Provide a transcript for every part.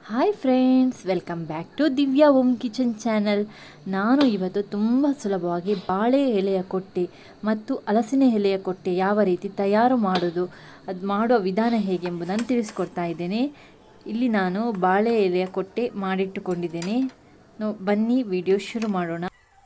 Hi friends, welcome back to Divya Om kitchen channel. ನಾನು ಇವತ್ತು ತುಂಬ ಸುಲಭವಾಗಿ ಬಾಳೆ ಎಲೆಯ ಕೊಟ್ಟೆ ಮತ್ತು ಹಲಸಿನ ಎಲೆಯ ಕೊಟ್ಟೆ ಯಾವ ರೀತಿ ತಯಾರು ಮಾಡೋದು, ಅದು ಮಾಡುವ ವಿಧಾನ ಹೇಗೆಂಬುದನ್ನು ತಿಳಿಸ್ಕೊಡ್ತಾ ಇದ್ದೇನೆ. ಇಲ್ಲಿ ನಾನು ಬಾಳೆ ಎಲೆಯ ಕೊಟ್ಟೆ ಮಾಡಿಟ್ಟುಕೊಂಡಿದ್ದೇನೆ. ಬನ್ನಿ ವಿಡಿಯೋ ಶುರು ಮಾಡೋಣ.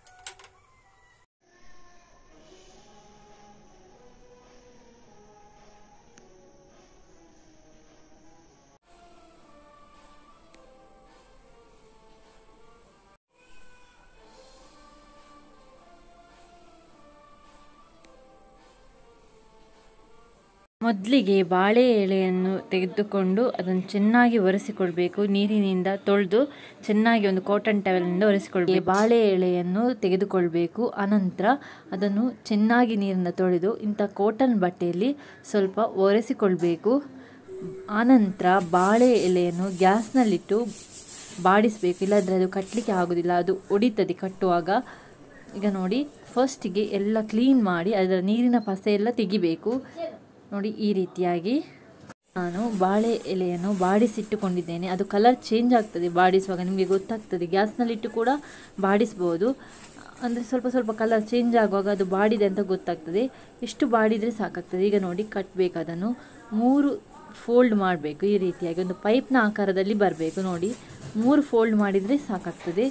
ಮೊದಲಿಗೆ ಬಾಳೆ ಎಲೆಯನ್ನು ತೆಗೆದುಕೊಂಡು ಅದನ್ನು ಚೆನ್ನಾಗಿ ಒರೆಸಿಕೊಳ್ಬೇಕು. ನೀರಿನಿಂದ ತೊಳೆದು ಚೆನ್ನಾಗಿ ಒಂದು ಕಾಟನ್ ಟವೆಲ್ನಿಂದ ಒರೆಸಿಕೊಳ್ಬೇಕು. ಬಾಳೆ ಎಲೆಯನ್ನು ತೆಗೆದುಕೊಳ್ಬೇಕು. ಅನಂತರ ಅದನ್ನು ಚೆನ್ನಾಗಿ ನೀರಿನಿಂದ ತೊಳೆದು ಇಂಥ ಕಾಟನ್ ಬಟ್ಟೆಯಲ್ಲಿ ಸ್ವಲ್ಪ ಒರೆಸಿಕೊಳ್ಬೇಕು. ಆನಂತರ ಬಾಳೆ ಎಲೆಯನ್ನು ಗ್ಯಾಸ್ನಲ್ಲಿಟ್ಟು ಬಾಡಿಸಬೇಕು, ಇಲ್ಲಾಂದರೆ ಅದು ಕಟ್ಟಲಿಕ್ಕೆ ಆಗೋದಿಲ್ಲ, ಅದು ಒಡಿತದೆ ಕಟ್ಟುವಾಗ. ಈಗ ನೋಡಿ, ಫಸ್ಟಿಗೆ ಎಲ್ಲ ಕ್ಲೀನ್ ಮಾಡಿ ಅದರ ನೀರಿನ ಪಸೆ ಎಲ್ಲ ತೆಗಿಬೇಕು. ನೋಡಿ, ಈ ರೀತಿಯಾಗಿ ನಾನು ಬಾಳೆ ಎಲೆಯನ್ನು ಬಾಡಿಸಿಟ್ಟುಕೊಂಡಿದ್ದೇನೆ. ಅದು ಕಲರ್ ಚೇಂಜ್ ಆಗ್ತದೆ ಬಾಡಿಸುವಾಗ, ನಿಮಗೆ ಗೊತ್ತಾಗ್ತದೆ. ಗ್ಯಾಸ್ನಲ್ಲಿಟ್ಟು ಕೂಡ ಬಾಡಿಸ್ಬೋದು, ಅಂದರೆ ಸ್ವಲ್ಪ ಸ್ವಲ್ಪ ಕಲರ್ ಚೇಂಜ್ ಆಗುವಾಗ ಅದು ಬಾಡಿದೆ ಅಂತ ಗೊತ್ತಾಗ್ತದೆ. ಇಷ್ಟು ಬಾಡಿದರೆ ಸಾಕಾಗ್ತದೆ. ಈಗ ನೋಡಿ, ಕಟ್ಟಬೇಕು. ಅದನ್ನು 3 ಫೋಲ್ಡ್ ಮಾಡಬೇಕು. ಈ ರೀತಿಯಾಗಿ ಒಂದು ಪೈಪ್ನ ಆಕಾರದಲ್ಲಿ ಬರಬೇಕು. ನೋಡಿ, 3 ಫೋಲ್ಡ್ ಮಾಡಿದರೆ ಸಾಕಾಗ್ತದೆ.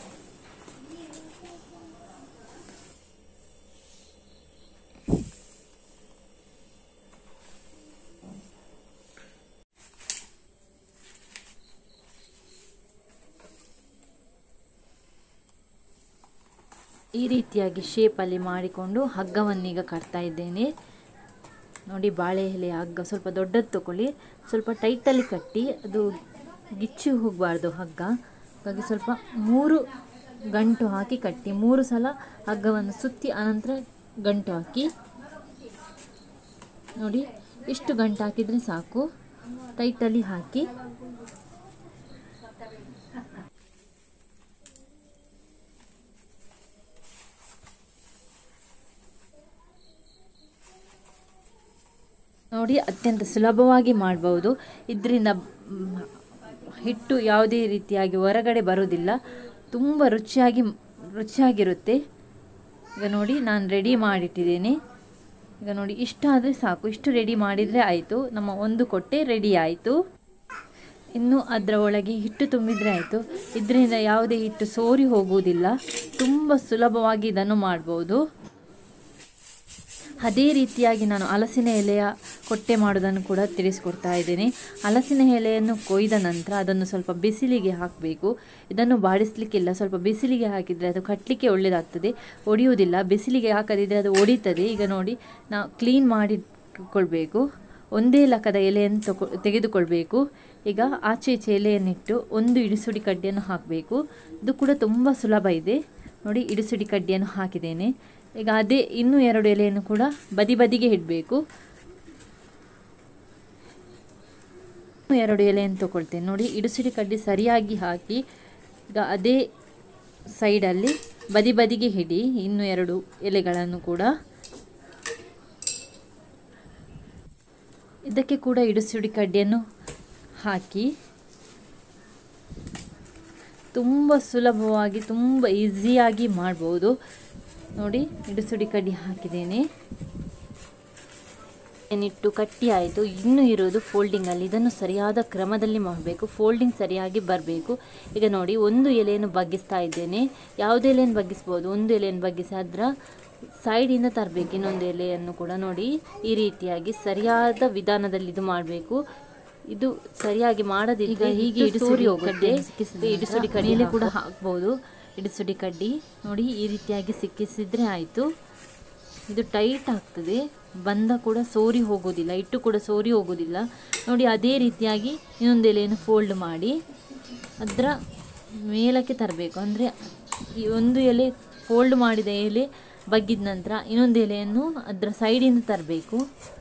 ಈ ರೀತಿಯಾಗಿ ಶೇಪಲ್ಲಿ ಮಾಡಿಕೊಂಡು ಹಗ್ಗವನ್ನೀಗ ಕಟ್ತಾ ಇದ್ದೇನೆ. ನೋಡಿ, ಬಾಳೆ ಎಲೆಯ ಹಗ್ಗ ಸ್ವಲ್ಪ ದೊಡ್ಡದು ತಗೊಳ್ಳಿ, ಸ್ವಲ್ಪ ಟೈಟಲ್ಲಿ ಕಟ್ಟಿ, ಅದು ಗಿಚ್ಚಿ ಹೋಗಬಾರ್ದು ಹಗ್ಗ. ಹಾಗಾಗಿ ಸ್ವಲ್ಪ 3 ಗಂಟು ಹಾಕಿ ಕಟ್ಟಿ, 3 ಸಲ ಹಗ್ಗವನ್ನು ಸುತ್ತಿ ಅನಂತರ ಗಂಟು ಹಾಕಿ. ನೋಡಿ, ಇಷ್ಟು ಗಂಟು ಹಾಕಿದರೆ ಸಾಕು. ಟೈಟಲ್ಲಿ ಹಾಕಿ ನೋಡಿ, ಅತ್ಯಂತ ಸುಲಭವಾಗಿ ಮಾಡ್ಬೋದು. ಇದರಿಂದ ಹಿಟ್ಟು ಯಾವುದೇ ರೀತಿಯಾಗಿ ಹೊರಗಡೆ ಬರೋದಿಲ್ಲ, ತುಂಬ ರುಚಿಯಾಗಿರುತ್ತೆ. ಈಗ ನೋಡಿ, ನಾನು ರೆಡಿ ಮಾಡಿಟ್ಟಿದ್ದೇನೆ. ಈಗ ನೋಡಿ, ಇಷ್ಟ ಆದರೆ ಸಾಕು. ಇಷ್ಟು ರೆಡಿ ಮಾಡಿದರೆ ಆಯಿತು, ನಮ್ಮ ಒಂದು ಕೊಟ್ಟೆ ರೆಡಿ ಆಯಿತು. ಇನ್ನು ಅದರ ಒಳಗೆ ಹಿಟ್ಟು ತುಂಬಿದರೆ ಆಯಿತು. ಇದರಿಂದ ಯಾವುದೇ ಹಿಟ್ಟು ಸೋರಿ ಹೋಗುವುದಿಲ್ಲ. ತುಂಬ ಸುಲಭವಾಗಿ ಇದನ್ನು ಮಾಡ್ಬೋದು. ಅದೇ ರೀತಿಯಾಗಿ ನಾನು ಹಲಸಿನ ಎಲೆಯ ಕೊಟ್ಟೆ ಮಾಡೋದನ್ನು ಕೂಡ ತಿಳಿಸ್ಕೊಡ್ತಾ ಇದ್ದೇನೆ. ಹಲಸಿನ ಎಲೆಯನ್ನು ಕೊಯ್ದ ನಂತರ ಅದನ್ನು ಸ್ವಲ್ಪ ಬಿಸಿಲಿಗೆ ಹಾಕಬೇಕು. ಇದನ್ನು ಬಾಡಿಸಲಿಕ್ಕಿಲ್ಲ, ಸ್ವಲ್ಪ ಬಿಸಿಲಿಗೆ ಹಾಕಿದರೆ ಅದು ಕಟ್ಟಲಿಕ್ಕೆ ಒಳ್ಳೆಯದಾಗ್ತದೆ, ಒಡೆಯುವುದಿಲ್ಲ. ಬಿಸಿಲಿಗೆ ಹಾಕದಿದ್ದರೆ ಅದು ಒಡಿತದೆ. ಈಗ ನೋಡಿ, ನಾವು ಕ್ಲೀನ್ ಮಾಡಿಕೊಳ್ಬೇಕು. ಒಂದೇ ಲಕ್ಕದ ಎಲೆಯನ್ನು ತೆಗೆದುಕೊಳ್ಬೇಕು. ಈಗ ಆಚೆ ಈಚೆ ಎಲೆಯನ್ನಿಟ್ಟು ಒಂದು ಇಡಿಸುಡಿ ಕಡ್ಡಿಯನ್ನು ಹಾಕಬೇಕು. ಇದು ಕೂಡ ತುಂಬ ಸುಲಭ ಇದೆ. ನೋಡಿ, ಇಡಿಸುಡಿ ಕಡ್ಡಿಯನ್ನು ಹಾಕಿದ್ದೇನೆ. ಈಗ ಅದೇ ಇನ್ನೂ 2 ಎಲೆಯನ್ನು ಕೂಡ ಬದಿಗೆ ಇಡಬೇಕು. 2 ಎಲೆಯನ್ನು ತಗೊಳ್ತೇನೆ. ನೋಡಿ, ಇಡಿಸುಡಿ ಕಡ್ಡಿ ಸರಿಯಾಗಿ ಹಾಕಿ ಈಗ ಅದೇ ಸೈಡಲ್ಲಿ ಬದಿಗೆ ಹಿಡಿ. ಇನ್ನೂ 2 ಎಲೆಗಳನ್ನು ಕೂಡ ಇದಕ್ಕೆ ಕೂಡ ಇಡಿಸುಡಿ ಕಡ್ಡಿಯನ್ನು ಹಾಕಿ ತುಂಬ ಸುಲಭವಾಗಿ ತುಂಬ ಈಸಿಯಾಗಿ ಮಾಡ್ಬೋದು. ನೋಡಿ, ಇಡಿಸುಡಿ ಕಡ್ಡಿ ಹಾಕಿದ್ದೇನೆ, ಏನಿಟ್ಟು ಕಟ್ಟಿ ಆಯಿತು. ಇನ್ನೂ ಇರೋದು ಫೋಲ್ಡಿಂಗಲ್ಲಿ. ಇದನ್ನು ಸರಿಯಾದ ಕ್ರಮದಲ್ಲಿ ಮಾಡಬೇಕು, ಫೋಲ್ಡಿಂಗ್ ಸರಿಯಾಗಿ ಬರಬೇಕು. ಈಗ ನೋಡಿ, ಒಂದು ಎಲೆಯನ್ನು ಬಗ್ಗಿಸ್ತಾ ಇದ್ದೇನೆ. ಯಾವುದೇ ಎಲೆಯನ್ನು ಬಗ್ಗಿಸ್ಬೋದು. ಒಂದು ಎಲೆಯನ್ನು ಬಗ್ಗಿಸಿ ಅದರ ಸೈಡಿಂದ ತರಬೇಕು ಇನ್ನೊಂದು ಎಲೆಯನ್ನು ಕೂಡ. ನೋಡಿ, ಈ ರೀತಿಯಾಗಿ ಸರಿಯಾದ ವಿಧಾನದಲ್ಲಿ ಇದು ಮಾಡಬೇಕು. ಇದು ಸರಿಯಾಗಿ ಮಾಡದಿದ್ದರೆ ಹೀಗೆ ಇಡಿಸುಡಿ ಹೋಗುತ್ತೆ. ಇಡಿಸುಡಿ ಕಡ್ಡಿಯಲ್ಲಿ ಕೂಡ ಹಾಕ್ಬೋದು. ಇಡಿಸುಡಿ ಕಡ್ಡಿ ನೋಡಿ, ಈ ರೀತಿಯಾಗಿ ಸಿಕ್ಕಿಸಿದ್ರೆ ಆಯಿತು. ಇದು ಟೈಟ್ ಆಗ್ತದೆ, ಬಂದ ಕೂಡ ಸೋರಿ ಹೋಗೋದಿಲ್ಲ, ಹಿಟ್ಟು ಕೂಡ ಸೋರಿ ಹೋಗೋದಿಲ್ಲ. ನೋಡಿ, ಅದೇ ರೀತಿಯಾಗಿ ಇನ್ನೊಂದು ಎಲೆಯನ್ನು ಫೋಲ್ಡ್ ಮಾಡಿ ಅದರ ಮೇಲಕ್ಕೆ ತರಬೇಕು. ಅಂದರೆ ಈ ಒಂದು ಎಲೆ ಫೋಲ್ಡ್ ಮಾಡಿದ ಎಲೆ ಬಗ್ಗಿದ ನಂತರ ಇನ್ನೊಂದು ಎಲೆಯನ್ನು ಅದರ ಸೈಡಿಂದ ತರಬೇಕು.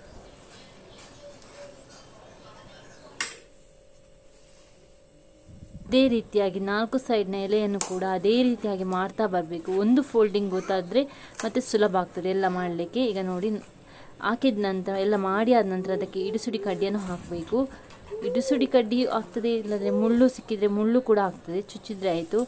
ಅದೇ ರೀತಿಯಾಗಿ 4 ಸೈಡ್ನ ಎಲೆಯನ್ನು ಕೂಡ ಅದೇ ರೀತಿಯಾಗಿ ಮಾಡ್ತಾ ಬರಬೇಕು. ಒಂದು ಫೋಲ್ಡಿಂಗ್ ಗೊತ್ತಾದರೆ ಮತ್ತೆ ಸುಲಭ ಆಗ್ತದೆ ಎಲ್ಲ ಮಾಡಲಿಕ್ಕೆ. ಈಗ ನೋಡಿ, ಹಾಕಿದ ನಂತರ ಎಲ್ಲ ಮಾಡಿ ಆದ ನಂತರ ಅದಕ್ಕೆ ಇಡಿಸುಡಿ ಕಡ್ಡಿಯನ್ನು ಹಾಕಬೇಕು. ಇಡಿಸುಡಿ ಕಡ್ಡಿ ಆಗ್ತದೆ, ಇಲ್ಲದ್ರೆ ಮುಳ್ಳು ಸಿಕ್ಕಿದ್ರೆ ಮುಳ್ಳು ಕೂಡ ಆಗ್ತದೆ, ಚುಚ್ಚಿದ್ರೆ ಆಯಿತು.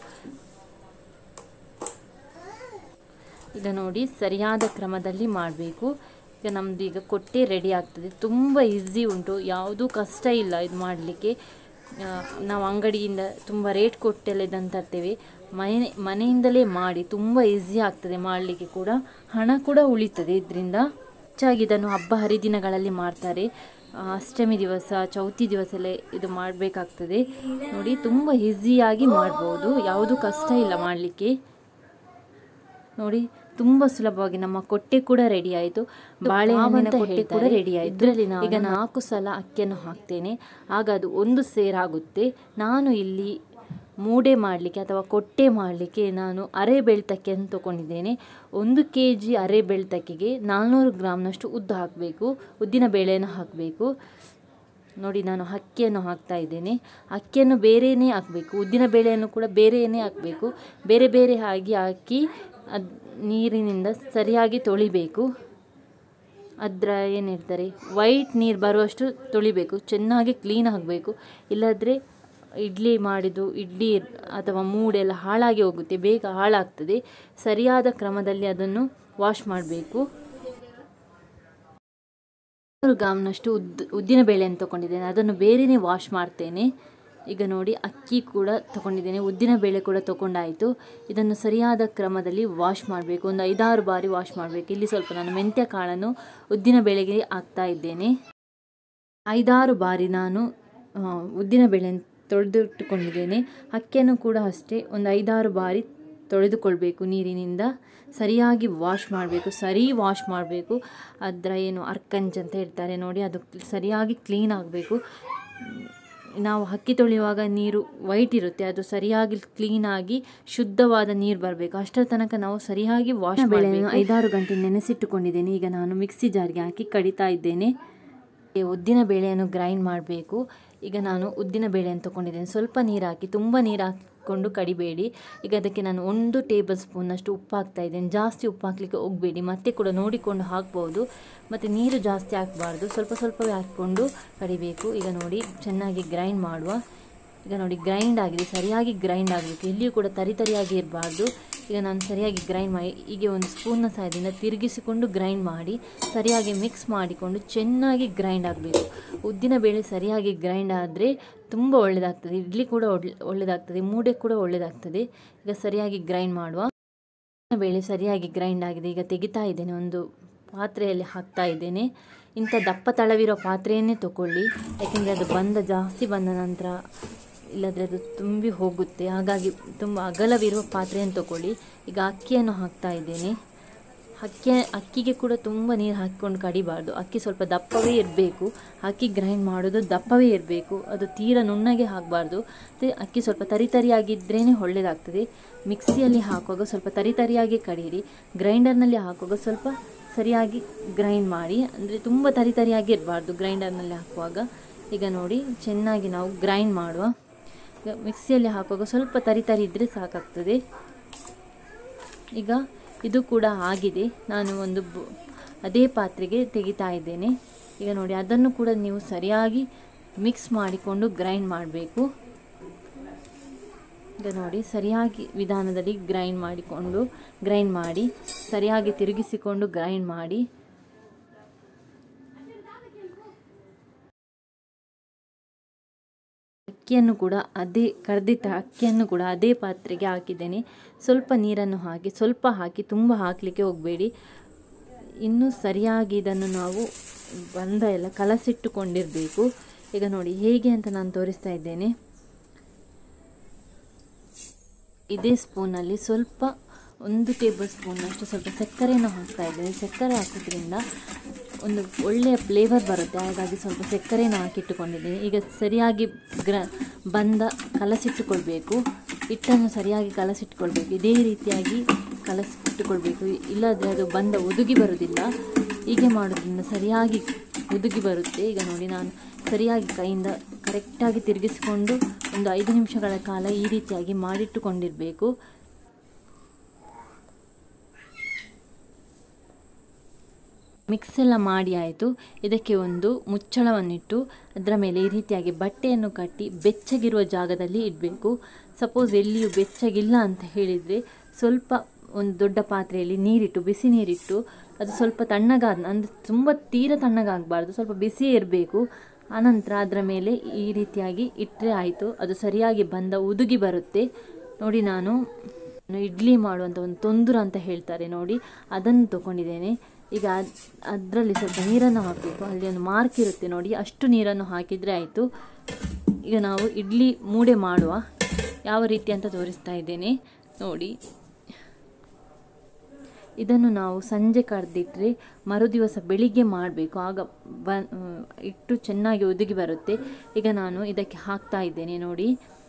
ಈಗ ನೋಡಿ ಸರಿಯಾದ ಕ್ರಮದಲ್ಲಿ ಮಾಡಬೇಕು. ಈಗ ನಮ್ಮದು ಈಗ ಕೊಟ್ಟೆ ರೆಡಿ ಆಗ್ತದೆ. ತುಂಬ ಈಸಿ ಉಂಟು, ಯಾವುದೂ ಕಷ್ಟ ಇಲ್ಲ ಇದು ಮಾಡಲಿಕ್ಕೆ. ನಾವು ಅಂಗಡಿಯಿಂದ ತುಂಬ ರೇಟ್ ಕೊಟ್ಟೆಲ್ಲ ಇದನ್ನು ತರ್ತೇವೆ. ಮನೆಯಿಂದಲೇ ಮಾಡಿ ತುಂಬ ಈಸಿ ಆಗ್ತದೆ ಮಾಡಲಿಕ್ಕೆ ಕೂಡ, ಹಣ ಕೂಡ ಉಳಿತದೆ ಇದರಿಂದ. ಹೆಚ್ಚಾಗಿ ಇದನ್ನು ಹಬ್ಬ ಹರಿದಿನಗಳಲ್ಲಿ ಮಾಡ್ತಾರೆ. ಅಷ್ಟಮಿ ದಿವಸ, ಚೌತಿ ದಿವಸ ಎಲ್ಲ ಇದು ಮಾಡಬೇಕಾಗ್ತದೆ. ನೋಡಿ ತುಂಬ ಈಸಿಯಾಗಿ ಮಾಡ್ಬೋದು, ಯಾವುದೂ ಕಷ್ಟ ಇಲ್ಲ ಮಾಡಲಿಕ್ಕೆ. ನೋಡಿ ತುಂಬ ಸುಲಭವಾಗಿ ನಮ್ಮ ಕೊಟ್ಟೆ ಕೂಡ ರೆಡಿ ಆಯಿತು. ಬಾಳೆಹಣ್ಣಿನ ಕೊಟ್ಟೆ ಕೂಡ ರೆಡಿ ಆಯಿತು. ಇದರಲ್ಲಿ ನಾನು ಈಗ 4 ಸಲ ಅಕ್ಕಿಯನ್ನು ಹಾಕ್ತೇನೆ, ಆಗ ಅದು ಒಂದು ಸೇರಾಗುತ್ತೆ. ನಾನು ಇಲ್ಲಿ ಮೂಡೆ ಮಾಡಲಿಕ್ಕೆ ಅಥವಾ ಕೊಟ್ಟೆ ಮಾಡಲಿಕ್ಕೆ ನಾನು ಅರೆ ಬೆಳ್ತಕ್ಕಿಯನ್ನು ತೊಗೊಂಡಿದ್ದೇನೆ. 1 kg ಅರೆ ಬೆಳ್ತಕ್ಕಿಗೆ 400 ಗ್ರಾಮ್ನಷ್ಟು ಉದ್ದು ಹಾಕಬೇಕು, ಉದ್ದಿನ ಬೇಳೆಯನ್ನು ಹಾಕಬೇಕು. ನೋಡಿ ನಾನು ಅಕ್ಕಿಯನ್ನು ಹಾಕ್ತಾ ಇದ್ದೇನೆ. ಅಕ್ಕಿಯನ್ನು ಬೇರೆಯೇ ಹಾಕಬೇಕು, ಉದ್ದಿನ ಬೇಳೆಯನ್ನು ಕೂಡ ಬೇರೆಯೇ ಹಾಕಬೇಕು. ಬೇರೆ ಬೇರೆ ಹಾಕಿ ಅದು ನೀರಿನಿಂದ ಸರಿಯಾಗಿ ತೊಳಿಬೇಕು. ಅದರ ಏನು ಹೇಳ್ತಾರೆ, ವೈಟ್ ನೀರು ಬರುವಷ್ಟು ತೊಳಿಬೇಕು, ಚೆನ್ನಾಗಿ ಕ್ಲೀನ್ ಆಗಬೇಕು. ಇಲ್ಲದ್ರೆ ಇಡ್ಲಿ ಮಾಡಿದ್ದು ಇಡ್ಲಿ ಅಥವಾ ಮೂಡೆಲ್ಲ ಹಾಳಾಗಿ ಹೋಗುತ್ತೆ, ಬೇಗ ಹಾಳಾಗ್ತದೆ. ಸರಿಯಾದ ಕ್ರಮದಲ್ಲಿ ಅದನ್ನು ವಾಶ್ ಮಾಡಬೇಕು. 100 ಗ್ರಾಮ್ನಷ್ಟು ಉದ್ದಿನ ಬೇಳೆಯನ್ನು ತೊಗೊಂಡಿದ್ದೇನೆ, ಅದನ್ನು ಬೇರೆಯೇ ವಾಶ್ ಮಾಡ್ತೇನೆ. ಈಗ ನೋಡಿ ಅಕ್ಕಿ ಕೂಡ ತೊಗೊಂಡಿದ್ದೇನೆ, ಉದ್ದಿನ ಬೇಳೆ ಕೂಡ ತೊಗೊಂಡಾಯಿತು. ಇದನ್ನು ಸರಿಯಾದ ಕ್ರಮದಲ್ಲಿ ವಾಶ್ ಮಾಡಬೇಕು, ಒಂದು 5-6 ಬಾರಿ ವಾಶ್ ಮಾಡಬೇಕು. ಇಲ್ಲಿ ಸ್ವಲ್ಪ ನಾನು ಮೆಂತ್ಯ ಕಾಳನ್ನು ಉದ್ದಿನ ಬೇಳೆಗೆ ಹಾಕ್ತಾ ಇದ್ದೇನೆ. 5-6 ಬಾರಿ ನಾನು ಉದ್ದಿನ ಬೇಳೆಯನ್ನು ತೊಳೆದಿಟ್ಟುಕೊಂಡಿದ್ದೇನೆ. ಅಕ್ಕಿಯನ್ನು ಕೂಡ ಅಷ್ಟೇ ಒಂದು 5-6 ಬಾರಿ ತೊಳೆದುಕೊಳ್ಬೇಕು ನೀರಿನಿಂದ. ಸರಿಯಾಗಿ ವಾಶ್ ಮಾಡಬೇಕು, ಸರಿ ವಾಶ್ ಮಾಡಬೇಕು. ಅದರ ಏನು ಅರ್ಕಂಚ್ ಅಂತ ಹೇಳ್ತಾರೆ ನೋಡಿ, ಅದು ಸರಿಯಾಗಿ ಕ್ಲೀನ್ ಆಗಬೇಕು. ನಾವು ಅಕ್ಕಿ ತೊಳೆಯುವಾಗ ನೀರು ವೈಟ್ ಇರುತ್ತೆ, ಅದು ಸರಿಯಾಗಿ ಕ್ಲೀನಾಗಿ ಶುದ್ಧವಾದ ನೀರು ಬರಬೇಕು. ಅಷ್ಟರ ತನಕ ನಾವು ಸರಿಯಾಗಿ ವಾಶ್ ಬೇಳೆಯನ್ನು 5-6 ಗಂಟೆ ನೆನೆಸಿಟ್ಟುಕೊಂಡಿದ್ದೇನೆ. ಈಗ ನಾನು ಮಿಕ್ಸಿ ಜಾರ್ಗೆ ಹಾಕಿ ಕಡಿತಾ ಇದ್ದೇನೆ. ಉದ್ದಿನ ಬೇಳೆಯನ್ನು ಗ್ರೈಂಡ್ ಮಾಡಬೇಕು. ಈಗ ನಾನು ಉದ್ದಿನ ಬೇಳೆಯನ್ನು ತೊಗೊಂಡಿದ್ದೇನೆ. ಸ್ವಲ್ಪ ನೀರು ಹಾಕಿ, ತುಂಬ ನೀರು ಹಾಕಿಕೊಂಡು ಕಡಿಬೇಡಿ. ಈಗ ಅದಕ್ಕೆ ನಾನು 1 ಟೇಬಲ್ ಸ್ಪೂನಷ್ಟು ಉಪ್ಪು ಹಾಕ್ತಾ ಇದ್ದೇನೆ. ಜಾಸ್ತಿ ಉಪ್ಪು ಹಾಕಲಿಕ್ಕೆ ಹೋಗಬೇಡಿ, ಮತ್ತೆ ಕೂಡ ನೋಡಿಕೊಂಡು ಹಾಕ್ಬೋದು. ಮತ್ತು ನೀರು ಜಾಸ್ತಿ ಹಾಕಬಾರ್ದು, ಸ್ವಲ್ಪ ಸ್ವಲ್ಪವೇ ಹಾಕ್ಕೊಂಡು ಕಡಿಬೇಕು. ಈಗ ನೋಡಿ ಚೆನ್ನಾಗಿ ಗ್ರೈಂಡ್ ಮಾಡುವ. ಈಗ ನೋಡಿ ಗ್ರೈಂಡ್ ಆಗಿದೆ, ಸರಿಯಾಗಿ ಗ್ರೈಂಡ್ ಆಗಬೇಕು, ಎಲ್ಲಿಯೂ ಕೂಡ ತರಿಯಾಗಿ ಇರಬಾರ್ದು. ಈಗ ನಾನು ಸರಿಯಾಗಿ ಗ್ರೈಂಡ್ ಮಾಡಿ ಹೀಗೆ ಒಂದು ಸ್ಪೂನ್ನ ಸಹಾಯದಿಂದ ತಿರುಗಿಸಿಕೊಂಡು ಗ್ರೈಂಡ್ ಮಾಡಿ ಸರಿಯಾಗಿ ಮಿಕ್ಸ್ ಮಾಡಿಕೊಂಡು ಚೆನ್ನಾಗಿ ಗ್ರೈಂಡ್ ಆಗಬೇಕು. ಉದ್ದಿನ ಬೇಳೆ ಸರಿಯಾಗಿ ಗ್ರೈಂಡ್ ಆದರೆ ತುಂಬ ಒಳ್ಳೆಯದಾಗ್ತದೆ, ಇಡ್ಲಿ ಕೂಡ ಒಳ್ಳೆಯದಾಗ್ತದೆ, ಮೂಡೆ ಕೂಡ ಒಳ್ಳೆಯದಾಗ್ತದೆ. ಈಗ ಸರಿಯಾಗಿ ಗ್ರೈಂಡ್ ಮಾಡುವ. ಉದ್ದಿನ ಬೇಳೆ ಸರಿಯಾಗಿ ಗ್ರೈಂಡ್ ಆಗಿದೆ. ಈಗ ತೆಗಿತಾ ಇದ್ದೇನೆ, ಒಂದು ಪಾತ್ರೆಯಲ್ಲಿ ಹಾಕ್ತಾ ಇದ್ದೇನೆ. ಇಂಥ ದಪ್ಪ ತಳವಿರೋ ಪಾತ್ರೆಯನ್ನೇ ತಗೊಳ್ಳಿ, ಯಾಕೆಂದರೆ ಅದು ಜಾಸ್ತಿ ಬಂದ ನಂತರ ಇಲ್ಲದ್ರೆ ಅದು ತುಂಬಿ ಹೋಗುತ್ತೆ. ಹಾಗಾಗಿ ತುಂಬ ಅಗಲವಿರುವ ಪಾತ್ರೆಯನ್ನು ತಗೊಳ್ಳಿ. ಈಗ ಅಕ್ಕಿಯನ್ನು ಹಾಕ್ತಾ ಇದ್ದೇನೆ. ಅಕ್ಕಿಗೆ ಕೂಡ ತುಂಬ ನೀರು ಹಾಕಿಕೊಂಡು ಕಡಿಬಾರ್ದು. ಅಕ್ಕಿ ಸ್ವಲ್ಪ ದಪ್ಪವೇ ಇರಬೇಕು, ಅಕ್ಕಿ ಗ್ರೈಂಡ್ ಮಾಡೋದು ದಪ್ಪವೇ ಇರಬೇಕು, ಅದು ತೀರ ನುಣ್ಣಗೆ ಹಾಕಬಾರ್ದು. ಮತ್ತು ಅಕ್ಕಿ ಸ್ವಲ್ಪ ತರಿಯಾಗಿದ್ರೇ ಒಳ್ಳೆಯದಾಗ್ತದೆ. ಮಿಕ್ಸಿಯಲ್ಲಿ ಹಾಕುವಾಗ ಸ್ವಲ್ಪ ತರಿಯಾಗಿ ಕಡೀರಿ, ಗ್ರೈಂಡರ್ನಲ್ಲಿ ಹಾಕುವಾಗ ಸ್ವಲ್ಪ ಸರಿಯಾಗಿ ಗ್ರೈಂಡ್ ಮಾಡಿ, ಅಂದರೆ ತುಂಬ ತರಿಯಾಗಿ ಇರಬಾರ್ದು ಗ್ರೈಂಡರ್ನಲ್ಲಿ ಹಾಕುವಾಗ. ಈಗ ನೋಡಿ ಚೆನ್ನಾಗಿ ನಾವು ಗ್ರೈಂಡ್ ಮಾಡುವ. ಈಗ ಮಿಕ್ಸಿಯಲ್ಲಿ ಹಾಕುವಾಗ ಸ್ವಲ್ಪ ತರಿ ಇದ್ದರೆ ಸಾಕಾಗ್ತದೆ. ಈಗ ಇದು ಕೂಡ ಆಗಿದೆ. ನಾನು ಒಂದು ಅದೇ ಪಾತ್ರೆಗೆ ತೆಗಿತಾ ಇದ್ದೇನೆ. ಈಗ ನೋಡಿ ಅದನ್ನು ಕೂಡ ನೀವು ಸರಿಯಾಗಿ ಮಿಕ್ಸ್ ಮಾಡಿಕೊಂಡು ಗ್ರೈಂಡ್ ಮಾಡಬೇಕು. ಈಗ ನೋಡಿ ಸರಿಯಾಗಿ ವಿಧಾನದಲ್ಲಿ ಗ್ರೈಂಡ್ ಮಾಡಿ ಸರಿಯಾಗಿ ತಿರುಗಿಸಿಕೊಂಡು ಗ್ರೈಂಡ್ ಮಾಡಿ. ಅಕ್ಕಿಯನ್ನು ಕೂಡ ಕರೆದಿಟ್ಟ ಅಕ್ಕಿಯನ್ನು ಕೂಡ ಅದೇ ಪಾತ್ರೆಗೆ ಹಾಕಿದ್ದೇನೆ. ಸ್ವಲ್ಪ ನೀರನ್ನು ಹಾಕಿ, ಸ್ವಲ್ಪ ಹಾಕಿ, ತುಂಬ ಹಾಕಲಿಕ್ಕೆ ಹೋಗಬೇಡಿ. ಇನ್ನೂ ಸರಿಯಾಗಿ ಇದನ್ನು ನಾವು ಎಲ್ಲ ಕಲಸಿಟ್ಟುಕೊಂಡಿರಬೇಕು. ಈಗ ನೋಡಿ ಹೇಗೆ ಅಂತ ನಾನು ತೋರಿಸ್ತಾ ಇದ್ದೇನೆ. ಇದೇ ಸ್ಪೂನಲ್ಲಿ ಸ್ವಲ್ಪ 1 ಟೇಬಲ್ ಸ್ಪೂನಷ್ಟು ಸ್ವಲ್ಪ ಸಕ್ಕರೆಯನ್ನು ಹಾಕ್ತಾ ಇದ್ದೇನೆ. ಸಕ್ಕರೆ ಹಾಕೋದ್ರಿಂದ ಒಂದು ಒಳ್ಳೆಯ ಫ್ಲೇವರ್ ಬರುತ್ತೆ, ಹಾಗಾಗಿ ಸ್ವಲ್ಪ ಸಕ್ಕರೆಯನ್ನು ಹಾಕಿಟ್ಟುಕೊಂಡಿದ್ದೀನಿ. ಈಗ ಸರಿಯಾಗಿ ಕಲಸಿಟ್ಟುಕೊಳ್ಬೇಕು. ಹಿಟ್ಟನ್ನು ಸರಿಯಾಗಿ ಕಲಸಿಟ್ಟುಕೊಳ್ಬೇಕು. ಇದೇ ರೀತಿಯಾಗಿ ಕಲಸಿಟ್ಟುಕೊಳ್ಬೇಕು, ಇಲ್ಲಾದರೆ ಅದು ಒದಗಿ ಬರೋದಿಲ್ಲ. ಹೀಗೆ ಮಾಡೋದ್ರಿಂದ ಸರಿಯಾಗಿ ಒದಗಿ ಬರುತ್ತೆ. ಈಗ ನೋಡಿ ನಾನು ಸರಿಯಾಗಿ ಕೈಯಿಂದ ಕರೆಕ್ಟಾಗಿ ತಿರುಗಿಸಿಕೊಂಡು ಒಂದು 5 ನಿಮಿಷಗಳ ಕಾಲ ಈ ರೀತಿಯಾಗಿ ಮಾಡಿಟ್ಟುಕೊಂಡಿರಬೇಕು. ಮಿಕ್ಸ್ ಎಲ್ಲ ಮಾಡಿ ಆಯಿತು. ಇದಕ್ಕೆ ಒಂದು ಮುಚ್ಚಳವನ್ನಿಟ್ಟು ಅದರ ಮೇಲೆ ಈ ರೀತಿಯಾಗಿ ಬಟ್ಟೆಯನ್ನು ಕಟ್ಟಿ ಬೆಚ್ಚಗಿರುವ ಜಾಗದಲ್ಲಿ ಇಡಬೇಕು. ಸಪೋಸ್ ಎಲ್ಲಿಯೂ ಬೆಚ್ಚಗಿಲ್ಲ ಅಂತ ಹೇಳಿದರೆ ಸ್ವಲ್ಪ ಒಂದು ದೊಡ್ಡ ಪಾತ್ರೆಯಲ್ಲಿ ನೀರಿಟ್ಟು, ಬಿಸಿ ನೀರಿಟ್ಟು, ಅದು ಸ್ವಲ್ಪ ತಣ್ಣಗಾದ ಅಂದರೆ ತುಂಬ ತೀರ ತಣ್ಣಗಾಗಬಾರ್ದು, ಸ್ವಲ್ಪ ಬಿಸಿಯೇ ಇರಬೇಕು. ಆನಂತರ ಅದರ ಮೇಲೆ ಈ ರೀತಿಯಾಗಿ ಇಟ್ಟರೆ ಆಯಿತು. ಅದು ಸರಿಯಾಗಿ ಬಂದ ಉದುಗಿ ಬರುತ್ತೆ. ನೋಡಿ, ನಾನು ಇಡ್ಲಿ ಮಾಡುವಂಥ ಒಂದು ತೊಂದುರ ಅಂತ ಹೇಳ್ತಾರೆ ನೋಡಿ, ಅದನ್ನು ತೊಗೊಂಡಿದ್ದೇನೆ. ಈಗ ಅದರಲ್ಲಿ ಸ್ವಲ್ಪ ನೀರನ್ನು ಹಾಕಬೇಕು. ಅಲ್ಲಿ ಒಂದು ಮಾರ್ಕ್ ಇರುತ್ತೆ ನೋಡಿ, ಅಷ್ಟು ನೀರನ್ನು ಹಾಕಿದರೆ ಆಯಿತು. ಈಗ ನಾವು ಇಡ್ಲಿ ಮೂಡೆ ಮಾಡುವ ಯಾವ ರೀತಿ ಅಂತ ತೋರಿಸ್ತಾ ಇದ್ದೇನೆ ನೋಡಿ. ಇದನ್ನು ನಾವು ಸಂಜೆ ಕರೆದಿಟ್ಟರೆ ಮರುದಿವಸ ಬೆಳಿಗ್ಗೆ ಮಾಡಬೇಕು, ಆಗ ಇಟ್ಟು ಚೆನ್ನಾಗಿ ಒದಗಿ ಬರುತ್ತೆ. ಈಗ ನಾನು ಇದಕ್ಕೆ ಹಾಕ್ತಾ ಇದ್ದೇನೆ ನೋಡಿ.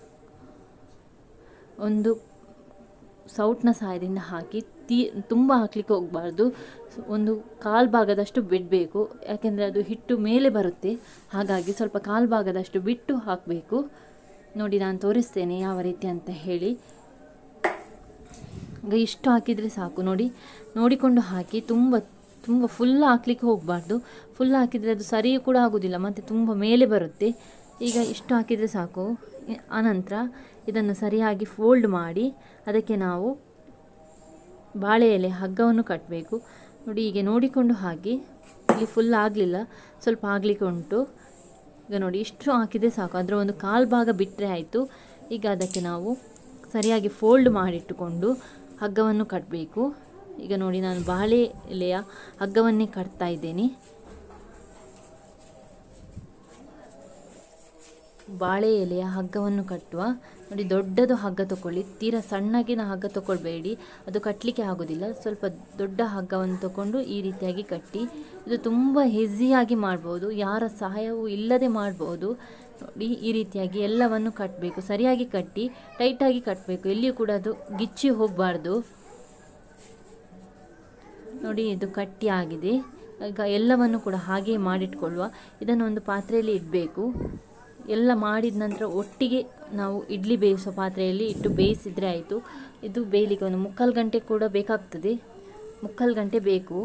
ಒಂದು ಸೌಟ್ನ ಸಹಾಯದಿಂದ ಹಾಕಿ ತುಂಬ ಹಾಕಲಿಕ್ಕೆ ಹೋಗಬಾರ್ದು. ಒಂದು ಕಾಲು ಭಾಗದಷ್ಟು ಬಿಡಬೇಕು, ಯಾಕೆಂದರೆ ಅದು ಹಿಟ್ಟು ಮೇಲೆ ಬರುತ್ತೆ. ಹಾಗಾಗಿ ಸ್ವಲ್ಪ ಕಾಲು ಭಾಗದಷ್ಟು ಬಿಟ್ಟು ಹಾಕಬೇಕು. ನೋಡಿ, ನಾನು ತೋರಿಸ್ತೇನೆ ಯಾವ ರೀತಿ ಅಂತ ಹೇಳಿ. ಈಗ ಇಷ್ಟು ಹಾಕಿದರೆ ಸಾಕು ನೋಡಿ, ನೋಡಿಕೊಂಡು ಹಾಕಿ. ತುಂಬ ಫುಲ್ ಹಾಕಲಿಕ್ಕೆ ಹೋಗಬಾರ್ದು. ಫುಲ್ ಹಾಕಿದರೆ ಅದು ಸರಿ ಕೂಡ ಆಗೋದಿಲ್ಲ, ಮತ್ತು ತುಂಬ ಮೇಲೆ ಬರುತ್ತೆ. ಈಗ ಇಷ್ಟು ಹಾಕಿದರೆ ಸಾಕು. ಆನಂತರ ಇದನ್ನು ಸರಿಯಾಗಿ ಫೋಲ್ಡ್ ಮಾಡಿ ಅದಕ್ಕೆ ನಾವು ಬಾಳೆ ಎಲೆ ಹಗ್ಗವನ್ನು ಕಟ್ಟಬೇಕು ನೋಡಿ. ಹೀಗೆ ನೋಡಿಕೊಂಡು ಹಾಕಿ. ಇಲ್ಲಿ ಫುಲ್ ಆಗಲಿಲ್ಲ, ಸ್ವಲ್ಪ ಆಗಲಿಕ್ಕೆ ಉಂಟು. ಈಗ ನೋಡಿ, ಇಷ್ಟು ಹಾಕಿದರೆ ಸಾಕು. ಅದರ ಒಂದು ಕಾಲು ಭಾಗ ಬಿಟ್ಟರೆ ಆಯಿತು. ಈಗ ಅದಕ್ಕೆ ನಾವು ಸರಿಯಾಗಿ ಫೋಲ್ಡ್ ಮಾಡಿಟ್ಟುಕೊಂಡು ಹಗ್ಗವನ್ನು ಕಟ್ಟಬೇಕು. ಈಗ ನೋಡಿ, ನಾನು ಬಾಳೆ ಎಲೆಯ ಹಗ್ಗವನ್ನೇ ಕಟ್ತಾ ಇದ್ದೇನೆ. ಬಾಳೆ ಎಲೆಯ ಹಗ್ಗವನ್ನು ಕಟ್ಟುವ ನೋಡಿ. ದೊಡ್ಡದು ಹಗ್ಗ ತಗೊಳ್ಳಿ, ತೀರಾ ಸಣ್ಣಗಿನ ಹಗ್ಗ ತಗೊಳ್ಬೇಡಿ, ಅದು ಕಟ್ಟಲಿಕ್ಕೆ ಆಗೋದಿಲ್ಲ. ಸ್ವಲ್ಪ ದೊಡ್ಡ ಹಗ್ಗವನ್ನು ತಗೊಂಡು ಈ ರೀತಿಯಾಗಿ ಕಟ್ಟಿ. ಇದು ತುಂಬ ಈಸಿಯಾಗಿ ಮಾಡ್ಬೋದು, ಯಾರ ಸಹಾಯವೂ ಇಲ್ಲದೆ ಮಾಡ್ಬೋದು ನೋಡಿ. ಈ ರೀತಿಯಾಗಿ ಎಲ್ಲವನ್ನು ಕಟ್ಟಬೇಕು, ಸರಿಯಾಗಿ ಕಟ್ಟಿ ಟೈಟಾಗಿ ಕಟ್ಟಬೇಕು, ಎಲ್ಲಿಯೂ ಕೂಡ ಅದು ಗಿಚ್ಚಿ ಹೋಗಬಾರ್ದು ನೋಡಿ. ಇದು ಕಟ್ಟಿ ಆಗಿದೆ. ಈಗ ಎಲ್ಲವನ್ನು ಕೂಡ ಹಾಗೆ ಮಾಡಿಟ್ಕೊಳ್ಳುವ. ಇದನ್ನು ಒಂದು ಪಾತ್ರೆಯಲ್ಲಿ ಇಡಬೇಕು. ಎಲ್ಲ ಮಾಡಿದ ನಂತರ ಒಟ್ಟಿಗೆ ನಾವು ಇಡ್ಲಿ ಬೇಯಿಸೋ ಪಾತ್ರೆಯಲ್ಲಿ ಇಟ್ಟು ಬೇಯಿಸಿದರೆ ಆಯಿತು. ಇದು ಬೇಯಲಿಕ್ಕೆ ಒಂದು 3/4 ಗಂಟೆ ಕೂಡ ಬೇಕಾಗ್ತದೆ, 3/4 ಗಂಟೆ ಬೇಕು.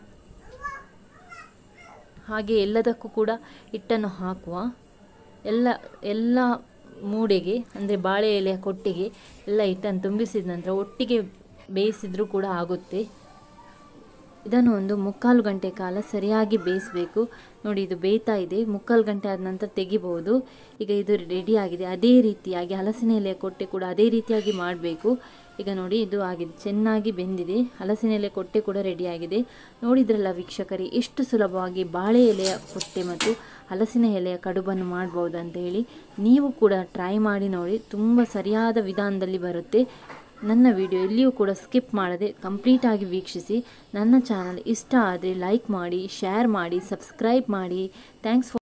ಹಾಗೆ ಎಲ್ಲದಕ್ಕೂ ಕೂಡ ಹಿಟ್ಟನ್ನು ಹಾಕುವ. ಎಲ್ಲ ಮೂಡೆಗೆ ಅಂದರೆ ಬಾಳೆ ಎಲೆಯ ಕೊಟ್ಟೆಗೆ ಎಲ್ಲ ಹಿಟ್ಟನ್ನು ತುಂಬಿಸಿದ ನಂತರ ಒಟ್ಟಿಗೆ ಬೇಯಿಸಿದರೂ ಕೂಡ ಆಗುತ್ತೆ. ಇದನ್ನು ಒಂದು 3/4 ಗಂಟೆ ಕಾಲ ಸರಿಯಾಗಿ ಬೇಯಿಸಬೇಕು ನೋಡಿ. ಇದು ಬೇಯ್ತಾ ಇದೆ, 3/4 ಗಂಟೆ ಆದ ನಂತರ ತೆಗಿಬಹುದು. ಈಗ ಇದು ರೆಡಿಯಾಗಿದೆ. ಅದೇ ರೀತಿಯಾಗಿ ಹಲಸಿನ ಎಲೆಯ ಕೊಟ್ಟೆ ಕೂಡ ಅದೇ ರೀತಿಯಾಗಿ ಮಾಡಬೇಕು. ಈಗ ನೋಡಿ, ಇದು ಆಗಿದೆ, ಚೆನ್ನಾಗಿ ಬೆಂದಿದೆ. ಹಲಸಿನ ಎಲೆ ಕೊಟ್ಟೆ ಕೂಡ ರೆಡಿಯಾಗಿದೆ. ನೋಡಿದ್ರಲ್ಲ ವೀಕ್ಷಕರೇ, ಎಷ್ಟು ಸುಲಭವಾಗಿ ಬಾಳೆ ಎಲೆಯ ಕೊಟ್ಟೆ ಮತ್ತು ಹಲಸಿನ ಎಲೆಯ ಕಡುಬನ್ನು ಮಾಡ್ಬೋದು ಅಂತ ಹೇಳಿ. ನೀವು ಕೂಡ ಟ್ರೈ ಮಾಡಿ ನೋಡಿ, ತುಂಬ ಸರಿಯಾದ ವಿಧಾನದಲ್ಲಿ ಬರುತ್ತೆ. ನನ್ನ ವಿಡಿಯೋ ಎಲ್ಲಿಯೂ ಕೂಡ ಸ್ಕಿಪ್ ಮಾಡದೆ ಕಂಪ್ಲೀಟಾಗಿ ವೀಕ್ಷಿಸಿ. ನನ್ನ ಚಾನಲ್ ಇಷ್ಟ ಆದರೆ ಲೈಕ್ ಮಾಡಿ, ಶೇರ್ ಮಾಡಿ, ಸಬ್ಸ್ಕ್ರೈಬ್ ಮಾಡಿ. Thanks for